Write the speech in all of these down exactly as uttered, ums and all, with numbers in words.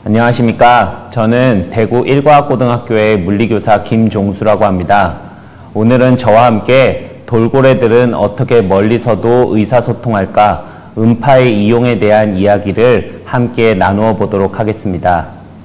안녕하십니까. 저는 대구 일과학고등학교의 물리교사 김종수라고 합니다. 오늘은 저와 함께 돌고래들은 어떻게 멀리서도 의사소통할까, 음파의 이용에 대한 이야기를 함께 나누어 보도록 하겠습니다.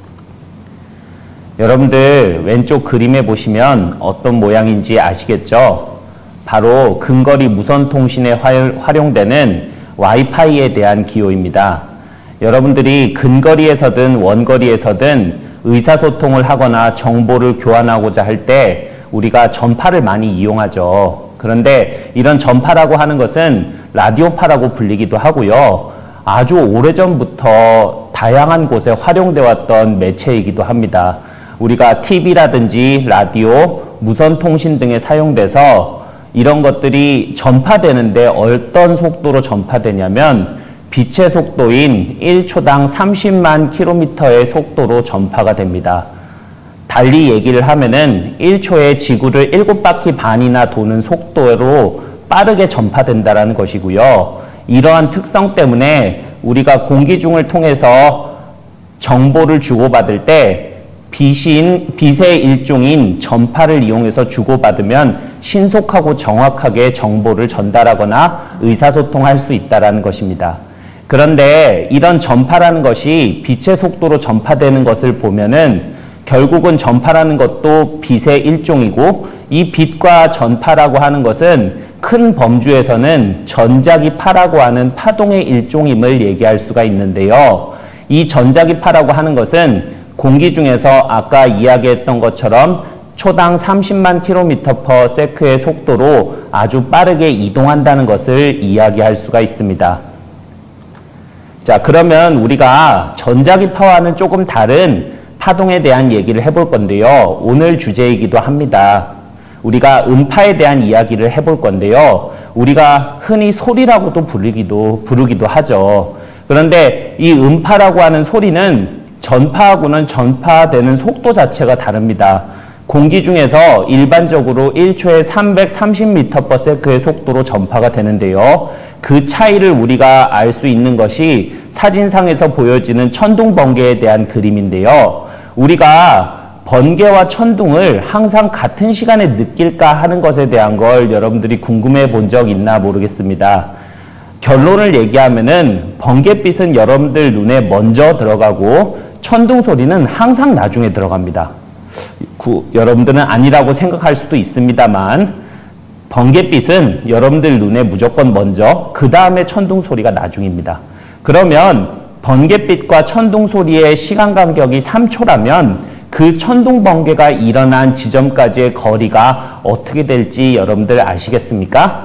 여러분들 왼쪽 그림에 보시면 어떤 모양인지 아시겠죠? 바로 근거리 무선통신에 활용되는 와이파이에 대한 기호입니다. 여러분들이 근거리에서든 원거리에서든 의사소통을 하거나 정보를 교환하고자 할 때 우리가 전파를 많이 이용하죠. 그런데 이런 전파라고 하는 것은 라디오파라고 불리기도 하고요. 아주 오래전부터 다양한 곳에 활용되어 왔던 매체이기도 합니다. 우리가 티비라든지 라디오, 무선통신 등에 사용돼서 이런 것들이 전파되는데 어떤 속도로 전파되냐면 빛의 속도인 일 초당 삼십만 킬로미터의 속도로 전파가 됩니다. 달리 얘기를 하면은 일 초에 지구를 일곱 바퀴 반이나 도는 속도로 빠르게 전파된다는 것이고요. 이러한 특성 때문에 우리가 공기중을 통해서 정보를 주고받을 때 빛인, 빛의 일종인 전파를 이용해서 주고받으면 신속하고 정확하게 정보를 전달하거나 의사소통할 수 있다는 것입니다. 그런데 이런 전파라는 것이 빛의 속도로 전파되는 것을 보면은 결국은 전파라는 것도 빛의 일종이고, 이 빛과 전파라고 하는 것은 큰 범주에서는 전자기파라고 하는 파동의 일종임을 얘기할 수가 있는데요. 이 전자기파라고 하는 것은 공기 중에서 아까 이야기했던 것처럼 초당 삼십만 킬로미터 퍼 세컨드의 속도로 아주 빠르게 이동한다는 것을 이야기할 수가 있습니다. 자, 그러면 우리가 전자기파와는 조금 다른 파동에 대한 얘기를 해볼 건데요. 오늘 주제이기도 합니다. 우리가 음파에 대한 이야기를 해볼 건데요. 우리가 흔히 소리라고도 부르기도, 부르기도 하죠. 그런데 이 음파라고 하는 소리는 전파하고는 전파되는 속도 자체가 다릅니다. 공기 중에서 일반적으로 일 초에 삼백삼십 미터 퍼 세컨드의 속도로 전파가 되는데요. 그 차이를 우리가 알 수 있는 것이 사진상에서 보여지는 천둥 번개에 대한 그림인데요. 우리가 번개와 천둥을 항상 같은 시간에 느낄까 하는 것에 대한 걸 여러분들이 궁금해 본 적 있나 모르겠습니다. 결론을 얘기하면은 번갯빛은 여러분들 눈에 먼저 들어가고 천둥 소리는 항상 나중에 들어갑니다. 구, 여러분들은 아니라고 생각할 수도 있습니다만 번갯빛은 여러분들 눈에 무조건 먼저, 그 다음에 천둥 소리가 나중입니다. 그러면 번갯빛과 천둥 소리의 시간 간격이 삼 초라면 그 천둥 번개가 일어난 지점까지의 거리가 어떻게 될지 여러분들 아시겠습니까?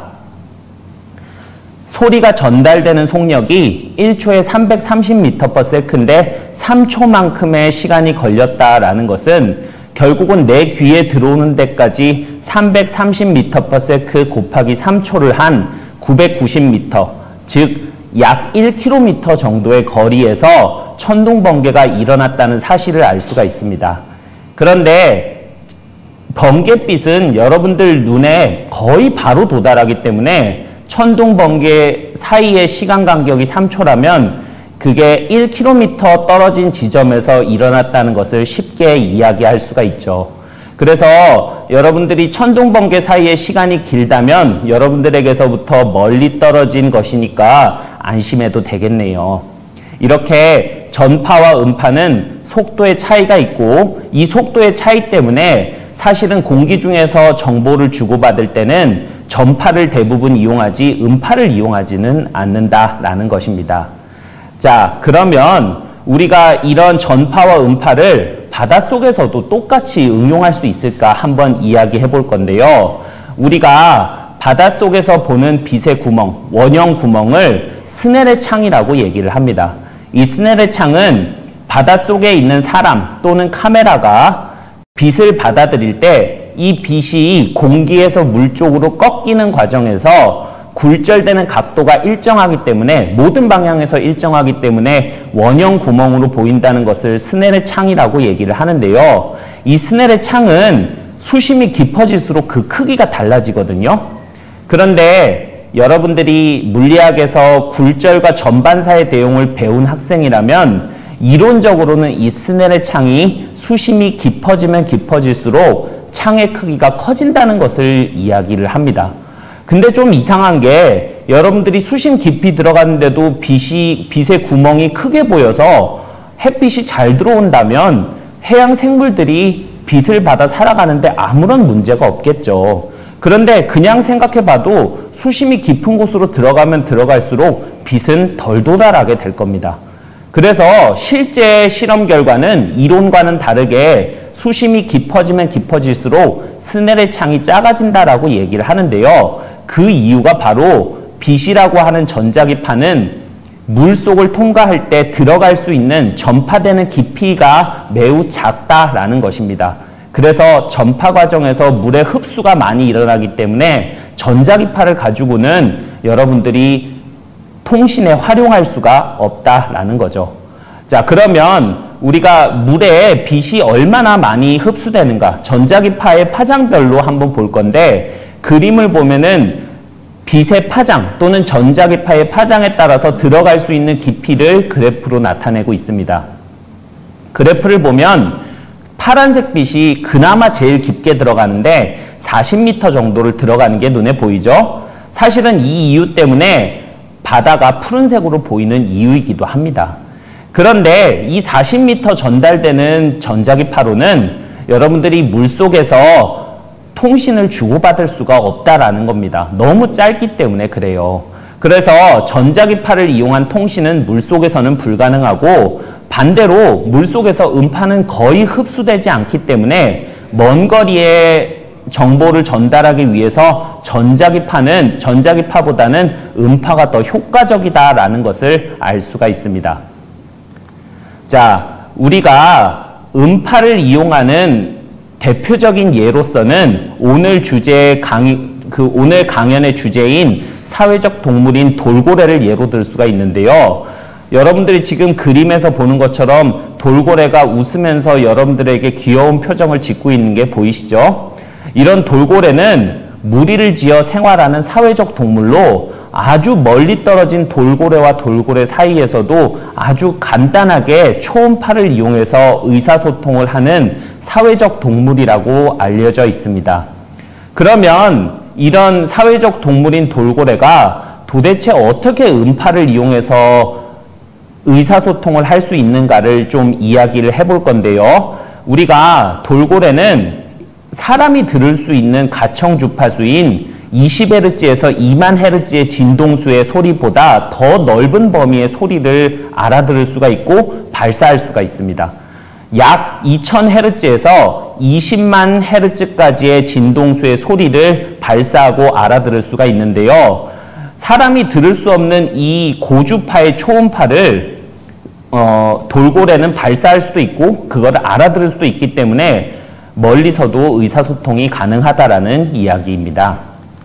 소리가 전달되는 속력이 일 초에 삼백삼십 미터 퍼 세컨드인데 삼 초만큼의 시간이 걸렸다라는 것은 결국은 내 귀에 들어오는 데까지 삼백삼십 미터 퍼 세컨드 곱하기 삼 초를 한 구백구십 미터, 즉 약 일 킬로미터 정도의 거리에서 천둥 번개가 일어났다는 사실을 알 수가 있습니다. 그런데 번갯빛은 여러분들 눈에 거의 바로 도달하기 때문에 천둥 번개 사이의 시간 간격이 삼 초라면 그게 일 킬로미터 떨어진 지점에서 일어났다는 것을 쉽게 이야기할 수가 있죠. 그래서 여러분들이 천둥 번개 사이의 시간이 길다면 여러분들에게서부터 멀리 떨어진 것이니까 안심해도 되겠네요. 이렇게 전파와 음파는 속도의 차이가 있고, 이 속도의 차이 때문에 사실은 공기 중에서 정보를 주고받을 때는 전파를 대부분 이용하지 음파를 이용하지는 않는다라는 것입니다. 자, 그러면 우리가 이런 전파와 음파를 바닷속에서도 똑같이 응용할 수 있을까 한번 이야기해 볼 건데요. 우리가 바닷속에서 보는 빛의 구멍, 원형 구멍을 스넬의 창이라고 얘기를 합니다. 이 스넬의 창은 바닷속에 있는 사람 또는 카메라가 빛을 받아들일 때 이 빛이 공기에서 물 쪽으로 꺾이는 과정에서 굴절되는 각도가 일정하기 때문에, 모든 방향에서 일정하기 때문에 원형 구멍으로 보인다는 것을 스넬의 창이라고 얘기를 하는데요. 이 스넬의 창은 수심이 깊어질수록 그 크기가 달라지거든요. 그런데 여러분들이 물리학에서 굴절과 전반사의 내용을 배운 학생이라면 이론적으로는 이 스넬의 창이 수심이 깊어지면 깊어질수록 창의 크기가 커진다는 것을 이야기를 합니다. 근데 좀 이상한 게 여러분들이 수심 깊이 들어갔는데도 빛이, 빛의 구멍이 크게 보여서 햇빛이 잘 들어온다면 해양 생물들이 빛을 받아 살아가는데 아무런 문제가 없겠죠. 그런데 그냥 생각해봐도 수심이 깊은 곳으로 들어가면 들어갈수록 빛은 덜 도달하게 될 겁니다. 그래서 실제 실험 결과는 이론과는 다르게 수심이 깊어지면 깊어질수록 스넬의 창이 작아진다라고 얘기를 하는데요. 그 이유가 바로 빛이라고 하는 전자기파는 물속을 통과할 때 들어갈 수 있는 전파되는 깊이가 매우 작다라는 것입니다. 그래서 전파 과정에서 물의 흡수가 많이 일어나기 때문에 전자기파를 가지고는 여러분들이 통신에 활용할 수가 없다라는 거죠. 자, 그러면 우리가 물에 빛이 얼마나 많이 흡수되는가, 전자기파의 파장별로 한번 볼 건데, 그림을 보면은 빛의 파장 또는 전자기파의 파장에 따라서 들어갈 수 있는 깊이를 그래프로 나타내고 있습니다. 그래프를 보면 파란색 빛이 그나마 제일 깊게 들어가는데 사십 미터 정도를 들어가는 게 눈에 보이죠? 사실은 이 이유 때문에 바다가 푸른색으로 보이는 이유이기도 합니다. 그런데 이 사십 미터 전달되는 전자기파로는 여러분들이 물속에서 통신을 주고받을 수가 없다라는 겁니다. 너무 짧기 때문에 그래요. 그래서 전자기파를 이용한 통신은 물속에서는 불가능하고, 반대로 물속에서 음파는 거의 흡수되지 않기 때문에 먼 거리의 정보를 전달하기 위해서 전자기파는 전자기파보다는 음파가 더 효과적이다라는 것을 알 수가 있습니다. 자, 우리가 음파를 이용하는 대표적인 예로서는 오늘 주제 강의, 그 오늘 강연의 주제인 사회적 동물인 돌고래를 예로 들 수가 있는데요. 여러분들이 지금 그림에서 보는 것처럼 돌고래가 웃으면서 여러분들에게 귀여운 표정을 짓고 있는 게 보이시죠? 이런 돌고래는 무리를 지어 생활하는 사회적 동물로 아주 멀리 떨어진 돌고래와 돌고래 사이에서도 아주 간단하게 초음파를 이용해서 의사소통을 하는 사회적 동물이라고 알려져 있습니다. 그러면 이런 사회적 동물인 돌고래가 도대체 어떻게 음파를 이용해서 의사소통을 할 수 있는가를 좀 이야기를 해볼 건데요. 우리가 돌고래는 사람이 들을 수 있는 가청 주파수인 이십 헤르츠에서 이만 헤르츠의 진동수의 소리보다 더 넓은 범위의 소리를 알아들을 수가 있고 발사할 수가 있습니다. 약 이천 헤르츠에서 이십만 헤르츠까지의 진동수의 소리를 발사하고 알아들을 수가 있는데요. 사람이 들을 수 없는 이 고주파의 초음파를 어, 돌고래는 발사할 수도 있고 그거를 알아들을 수도 있기 때문에 멀리서도 의사소통이 가능하다라는 이야기입니다.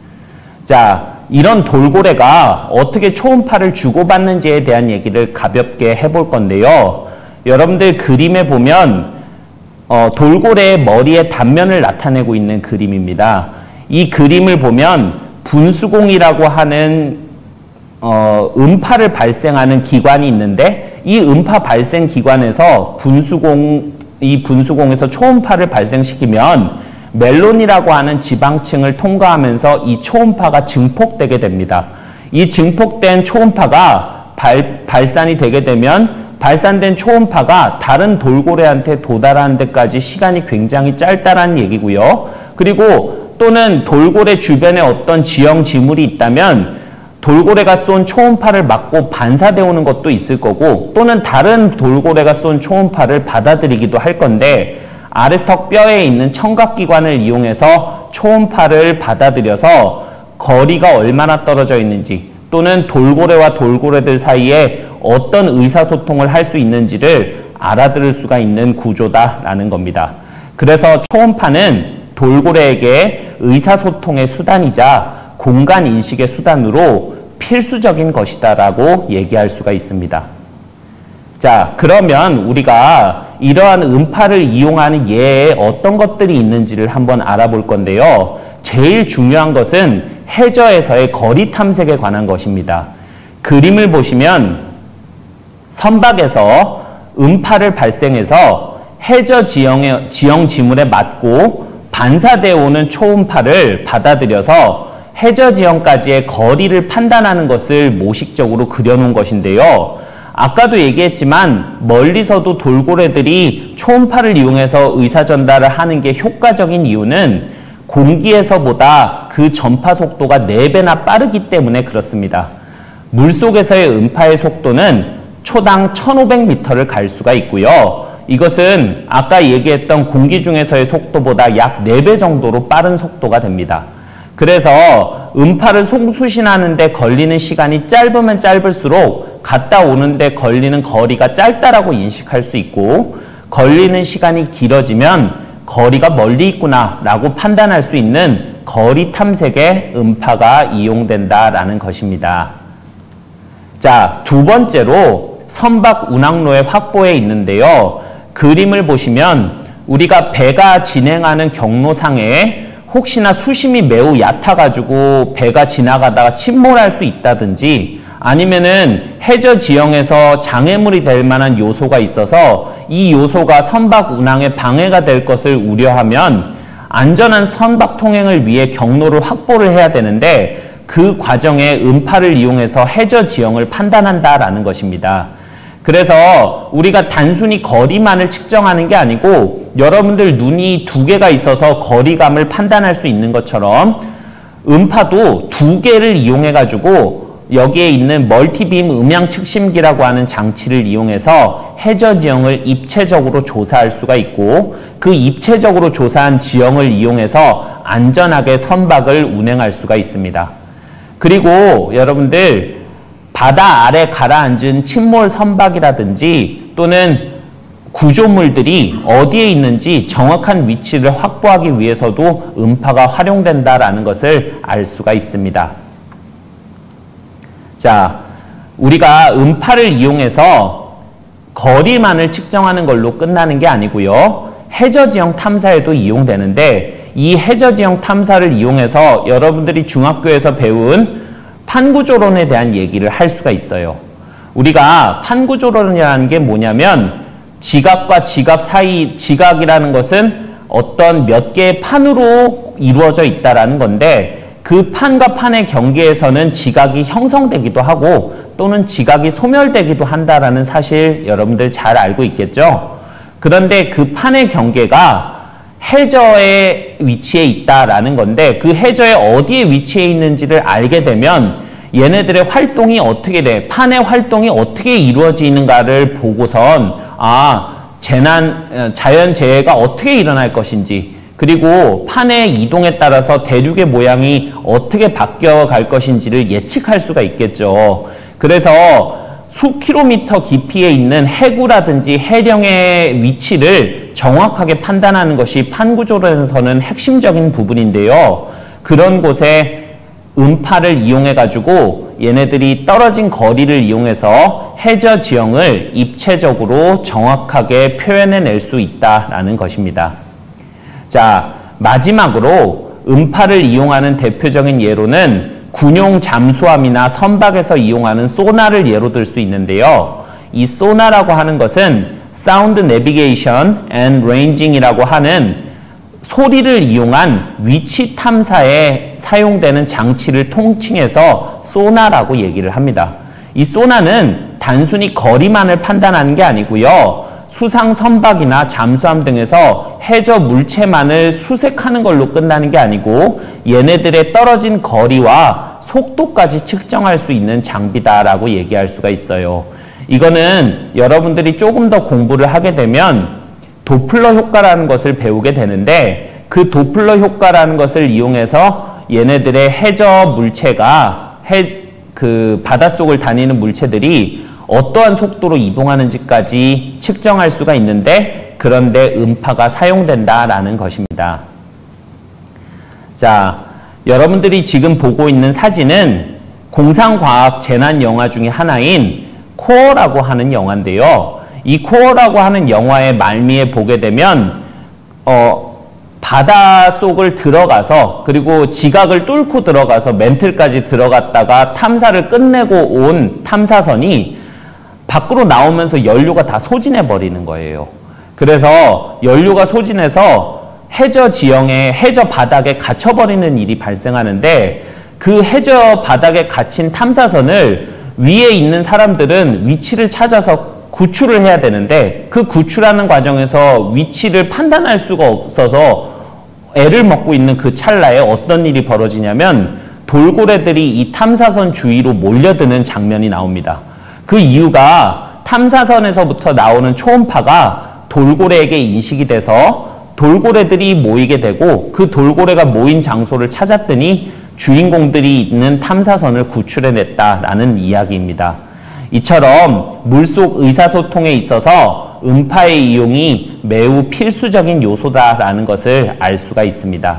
자, 이런 돌고래가 어떻게 초음파를 주고받는지에 대한 얘기를 가볍게 해볼 건데요. 여러분들 그림에 보면 어, 돌고래의 머리의 단면을 나타내고 있는 그림입니다. 이 그림을 보면 분수공이라고 하는 어, 음파를 발생하는 기관이 있는데, 이 음파 발생 기관에서 분수공, 이 분수공에서 초음파를 발생시키면 멜론이라고 하는 지방층을 통과하면서 이 초음파가 증폭되게 됩니다. 이 증폭된 초음파가 발, 발산이 되게 되면 발산된 초음파가 다른 돌고래한테 도달하는 데까지 시간이 굉장히 짧다라는 얘기고요. 그리고 또는 돌고래 주변에 어떤 지형 지물이 있다면 돌고래가 쏜 초음파를 맞고 반사되어 오는 것도 있을 거고, 또는 다른 돌고래가 쏜 초음파를 받아들이기도 할 건데, 아래턱 뼈에 있는 청각기관을 이용해서 초음파를 받아들여서 거리가 얼마나 떨어져 있는지, 또는 돌고래와 돌고래들 사이에 어떤 의사소통을 할 수 있는지를 알아들을 수가 있는 구조다라는 겁니다. 그래서 초음파는 돌고래에게 의사소통의 수단이자 공간인식의 수단으로 필수적인 것이다라고 얘기할 수가 있습니다. 자, 그러면 우리가 이러한 음파를 이용하는 예에 어떤 것들이 있는지를 한번 알아볼 건데요. 제일 중요한 것은 해저에서의 거리 탐색에 관한 것입니다. 그림을 보시면 선박에서 음파를 발생해서 해저 지형의, 지형 지물에 맞고 반사되어 오는 초음파를 받아들여서 해저 지형까지의 거리를 판단하는 것을 모식적으로 그려놓은 것인데요. 아까도 얘기했지만 멀리서도 돌고래들이 초음파를 이용해서 의사전달을 하는 게 효과적인 이유는 공기에서보다 그 전파 속도가 네 배나 빠르기 때문에 그렇습니다. 물속에서의 음파의 속도는 초당 천오백 미터를 갈 수가 있고요. 이것은 아까 얘기했던 공기 중에서의 속도보다 약 네 배 정도로 빠른 속도가 됩니다. 그래서 음파를 송수신하는 데 걸리는 시간이 짧으면 짧을수록 갔다 오는 데 걸리는 거리가 짧다라고 인식할 수 있고, 걸리는 시간이 길어지면 거리가 멀리 있구나 라고 판단할 수 있는 거리 탐색에 음파가 이용된다라는 것입니다. 자, 두 번째로 선박 운항로의 확보에 있는데요. 그림을 보시면 우리가 배가 진행하는 경로상에 혹시나 수심이 매우 얕아가지고 배가 지나가다가 침몰할 수 있다든지 아니면은 해저 지형에서 장애물이 될 만한 요소가 있어서 이 요소가 선박 운항에 방해가 될 것을 우려하면 안전한 선박 통행을 위해 경로를 확보를 해야 되는데 그 과정에 음파를 이용해서 해저 지형을 판단한다라는 것입니다. 그래서 우리가 단순히 거리만을 측정하는 게 아니고 여러분들 눈이 두 개가 있어서 거리감을 판단할 수 있는 것처럼 음파도 두 개를 이용해 가지고 여기에 있는 멀티빔 음향 측심기라고 하는 장치를 이용해서 해저 지형을 입체적으로 조사할 수가 있고, 그 입체적으로 조사한 지형을 이용해서 안전하게 선박을 운행할 수가 있습니다. 그리고 여러분들 바다 아래 가라앉은 침몰 선박이라든지 또는 구조물들이 어디에 있는지 정확한 위치를 확보하기 위해서도 음파가 활용된다라는 것을 알 수가 있습니다. 자, 우리가 음파를 이용해서 거리만을 측정하는 걸로 끝나는 게 아니고요. 해저 지형 탐사에도 이용되는데 이 해저 지형 탐사를 이용해서 여러분들이 중학교에서 배운 판구조론에 대한 얘기를 할 수가 있어요. 우리가 판구조론이라는 게 뭐냐면 지각과 지각 사이, 지각이라는 것은 어떤 몇 개의 판으로 이루어져 있다라는 건데 그 판과 판의 경계에서는 지각이 형성되기도 하고 또는 지각이 소멸되기도 한다라는 사실 여러분들 잘 알고 있겠죠? 그런데 그 판의 경계가 해저의 위치에 있다라는 건데 그 해저에 어디에 위치해 있는지를 알게 되면 얘네들의 활동이 어떻게 돼, 판의 활동이 어떻게 이루어지는가를 보고선 아, 재난, 자연재해가 어떻게 일어날 것인지 그리고 판의 이동에 따라서 대륙의 모양이 어떻게 바뀌어 갈 것인지를 예측할 수가 있겠죠. 그래서 수 킬로미터 깊이에 있는 해구라든지 해령의 위치를 정확하게 판단하는 것이 판구조론에서는 핵심적인 부분인데요. 그런 곳에 음파를 이용해 가지고 얘네들이 떨어진 거리를 이용해서 해저 지형을 입체적으로 정확하게 표현해낼 수 있다라는 것입니다. 자, 마지막으로 음파를 이용하는 대표적인 예로는 군용 잠수함이나 선박에서 이용하는 소나를 예로 들 수 있는데요. 이 소나라고 하는 것은 Sound Navigation and Ranging이라고 하는 소리를 이용한 위치 탐사에 사용되는 장치를 통칭해서 소나라고 얘기를 합니다. 이 소나는 단순히 거리만을 판단하는 게 아니고요. 수상 선박이나 잠수함 등에서 해저 물체만을 수색하는 걸로 끝나는 게 아니고 얘네들의 떨어진 거리와 속도까지 측정할 수 있는 장비다라고 얘기할 수가 있어요. 이거는 여러분들이 조금 더 공부를 하게 되면 도플러 효과라는 것을 배우게 되는데 그 도플러 효과라는 것을 이용해서 얘네들의 해저 물체가 해, 그 바닷속을 다니는 물체들이 어떠한 속도로 이동하는지까지 측정할 수가 있는데 그런데 음파가 사용된다라는 것입니다. 자, 여러분들이 지금 보고 있는 사진은 공상과학 재난 영화 중에 하나인 코어라고 하는 영화인데요. 이 코어라고 하는 영화의 말미에 보게 되면 어, 바닷속을 들어가서 그리고 지각을 뚫고 들어가서 멘틀까지 들어갔다가 탐사를 끝내고 온 탐사선이 밖으로 나오면서 연료가 다 소진해 버리는 거예요. 그래서 연료가 소진해서 해저 지형에, 해저 바닥에 갇혀버리는 일이 발생하는데, 그 해저 바닥에 갇힌 탐사선을 위에 있는 사람들은 위치를 찾아서 구출을 해야 되는데, 그 구출하는 과정에서 위치를 판단할 수가 없어서 애를 먹고 있는 그 찰나에 어떤 일이 벌어지냐면, 돌고래들이 이 탐사선 주위로 몰려드는 장면이 나옵니다. 그 이유가 탐사선에서부터 나오는 초음파가 돌고래에게 인식이 돼서 돌고래들이 모이게 되고, 그 돌고래가 모인 장소를 찾았더니 주인공들이 있는 탐사선을 구출해냈다라는 이야기입니다. 이처럼 물속 의사소통에 있어서 음파의 이용이 매우 필수적인 요소다라는 것을 알 수가 있습니다.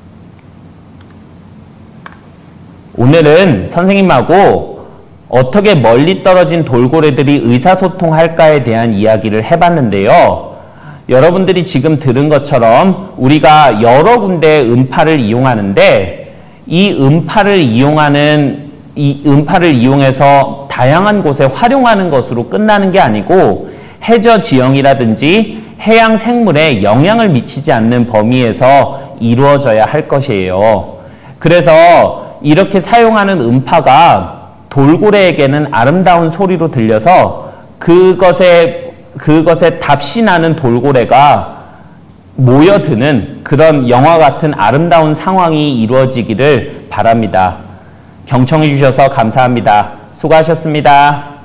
오늘은 선생님하고 어떻게 멀리 떨어진 돌고래들이 의사소통할까에 대한 이야기를 해봤는데요. 여러분들이 지금 들은 것처럼 우리가 여러 군데의 음파를 이용하는데, 이 음파를 이용하는, 이 음파를 이용해서 다양한 곳에 활용하는 것으로 끝나는 게 아니고, 해저 지형이라든지 해양 생물에 영향을 미치지 않는 범위에서 이루어져야 할 것이에요. 그래서 이렇게 사용하는 음파가 돌고래에게는 아름다운 소리로 들려서 그것에 그것에 답신하는 돌고래가 모여드는 그런 영화 같은 아름다운 상황이 이루어지기를 바랍니다. 경청해 주셔서 감사합니다. 수고하셨습니다.